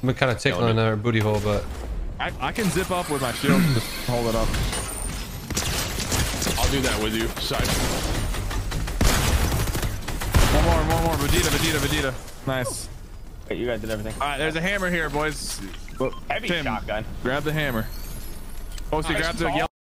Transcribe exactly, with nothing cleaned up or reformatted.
been kind of tickling our booty hole, but I, I can zip up with my shield and just hold it up. I'll do that with you. Side. One more, one more. Vegeta, Vegeta, Vegeta. Nice. Wait, you guys did everything. All right, there's a hammer here, boys. Heavy Tim, shotgun. grab the hammer. Posty, grab the yellow.